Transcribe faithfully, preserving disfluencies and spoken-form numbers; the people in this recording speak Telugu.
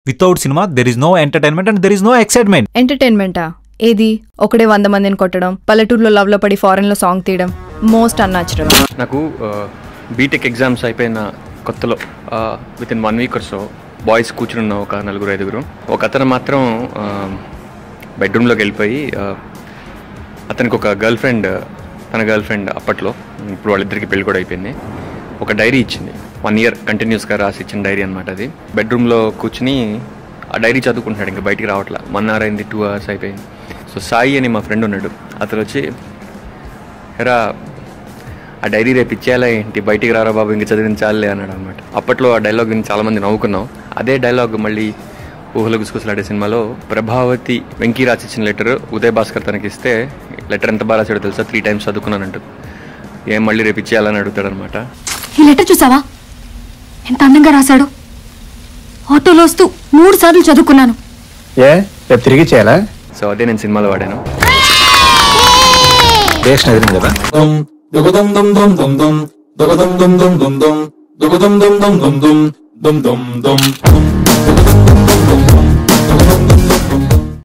Without cinema there is no entertainment and there is no excitement. ఎంటర్టైన్మెంటా? ఏది? ఒకడే వంద మందిని కొట్టడం, పల్లెటూరులో లవ్ లో పడి ఫారెన్ లో సాంగ్ తీయడం, మోస్ట్ అన్యాచురల్. నాకు బీటెక్ ఎగ్జామ్స్ అయిపోయిన కొత్తలో within one week or so boys కూర్చుని ఒక నలుగురు ఐదుగురు, ఒక అతను మాత్రం బెడ్రూమ్లోకి వెళ్ళిపోయి అతనికి ఒక గర్ల్ ఫ్రెండ్, తన గర్ల్ ఫ్రెండ్ అప్పట్లో, ఇప్పుడు వాళ్ళిద్దరికి పెళ్లి కూడా అయిపోయింది, ఒక డైరీ ఇచ్చింది. వన్ ఇయర్ కంటిన్యూస్గా రాసి ఇచ్చిన డైరీ అనమాట అది. బెడ్రూమ్లో కూర్చుని ఆ డైరీ చదువుకుంటున్నాడు, ఇంకా బయటికి రావట్లా. వన్ అవర్ అయింది, టూ అవర్స్ అయిపోయింది. సో సాయి అని మా ఫ్రెండ్ ఉన్నాడు, అతను వచ్చి ఎరా ఆ డైరీ రేపు ఇచ్చేయాలా ఏంటి, బయటికి రారా బాబు ఇంక చదివించాలే అన్నాడు అనమాట. అప్పట్లో ఆ డైలాగ్ విని చాలామంది నవ్వుకున్నాం. అదే డైలాగ్ మళ్ళీ ఊహలు గుసగుసలాడే సినిమాలో ప్రభావతి వెంకీ రాసి ఇచ్చిన లెటర్ ఉదయ్ భాస్కర్ తనకి ఇస్తే, లెటర్ ఎంత బాగా రాసాడో తెలుసా, త్రీ టైమ్స్ చదువుకున్నానంటూ. ఏం మళ్ళీ రేపు ఇచ్చేయాలని అడుగుతాడు అనమాట. ఈ లెటర్ చూసావా ఎంత అందంగా రాశాడు? ఆటోలో వస్తూ మూడు సార్లు చదువుకున్నాను. ఏ రేపు తిరిగి చేయాలా? సో అదే నేను సినిమాలో వాడాను. కదా